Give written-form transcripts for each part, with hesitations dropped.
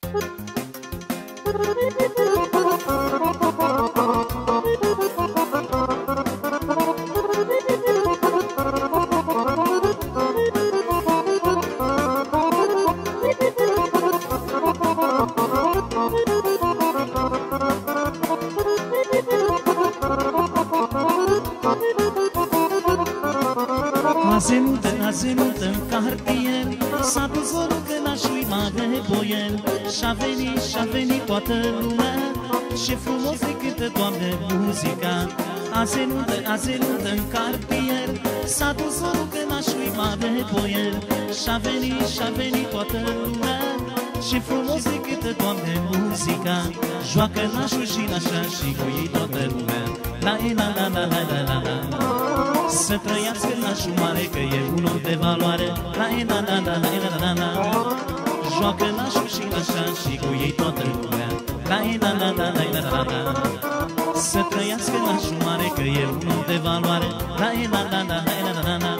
Azenută în cartier, s-a dus zorul că n-aș-i mare boier. Și-a venit toată lumea, ce frumos de cântă, Doamne, muzica. Azenută în cartier, s-a dus zorul că n-aș-i mare boier. Și-a venit toată lumea, ce frumos de cântă, Doamne, muzica. Joacă nașul și nașa și cu ei toată lumea. La-e-la-la-la-la-la-la. Să trăiască nașul mare, că e un om de valoare. La-e-la-la-la-la-la-la. Joacă nașul și nașa și cu ei toată lumea. La-e-la-la-la-la-la-la. Să trăiască nașul mare, că e un om de valoare. La-e-la-la-la-la-la-la.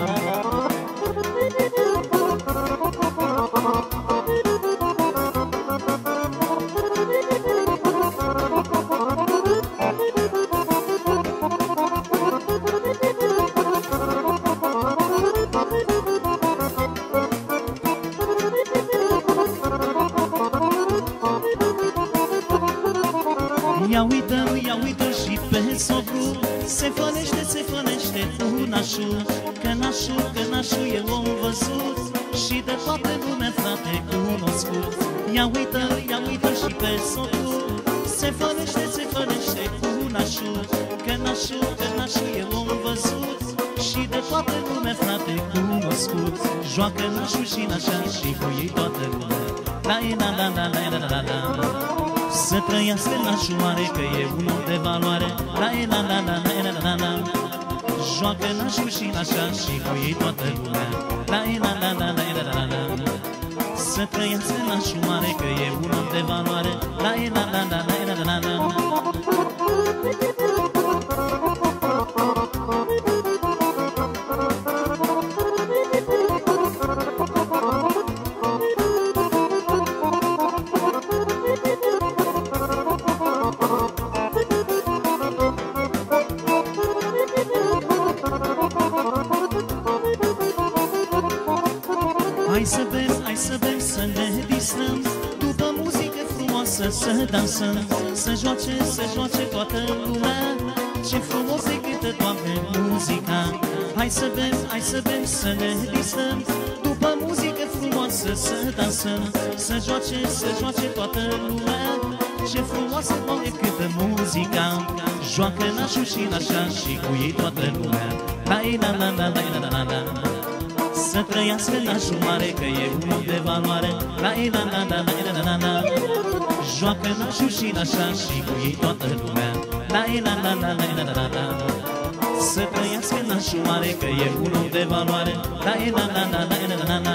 Ia uită și pe socru, se fănește cu nașul. Că nașul e om văzut și de toată lumea, frate, cunoscut. Ia uită și pe socru, se fănește cu nașul. Că nașul e om văzut și de toată lumea, frate, cunoscut. Joacă nașul și nașa și cu ei toată lumea. La-e-la-la-la-la-la-la-la. Să trăiască nașul mare, că e un om de valoare. La-e-la-la-la-la-la-la-la. Joacă nașul și nașa și cu ei toată lumea. La-e-la-la-la-la-la-la-la. Să trăiască nașul mare, că e un om de valoare. La-e-la-la-la-la-la-la-la. Hai să bem, să ne distrăm, după muzică frumoasă să dansăm. Să joace toată lumea, ce frumos e cântă, Doamne, muzica. Hai să bem, să ne distrăm, după muzică frumoasă să dansăm. Să joace toată lumea, ce frumoasă, Doamne, cântă muzica. Joacă nașul și nașa și cu ei toată lumea. La-i-la-la-la-la-la-la-la. Să trăiască nașul mare, că e un om de valoare. La-i-la-la-la-la-la-la-la. Joacă nașul și nașa și cu ei toată lumea. La-i-la-la-la-la-la-la-la. Să trăiască nașul mare, că e un om de valoare. La-i-la-la-la-la-la-la-la.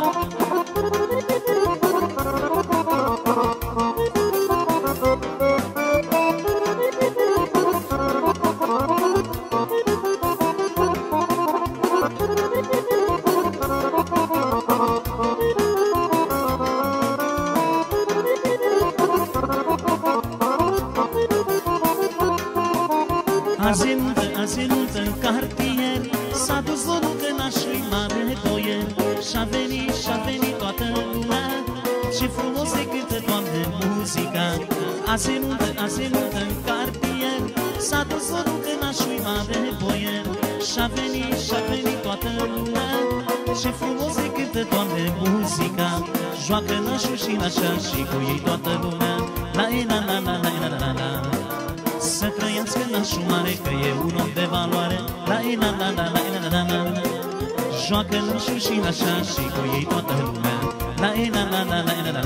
Azenută în cartier, s-a dus zorul că nașul-i mare boier. Și-a venit toată lumea, ce frumos se cântă, Doamne, muzica. Azenută în cartier, s-a dus zorul că nașul-i mare boier. Și-a venit toată lumea, ce frumos se cântă, Doamne, muzica. Joacă nașul și nașa și cu ei toată lumea. La-e-la-la-la-la-la-la-la. Să trăiască nașul mare, că e un om de valoare. La-e-la-la-la-la-la-la-la. Joacă nașul și nașa și cu ei toată lumea. La-e-la-la-la-la-la-la.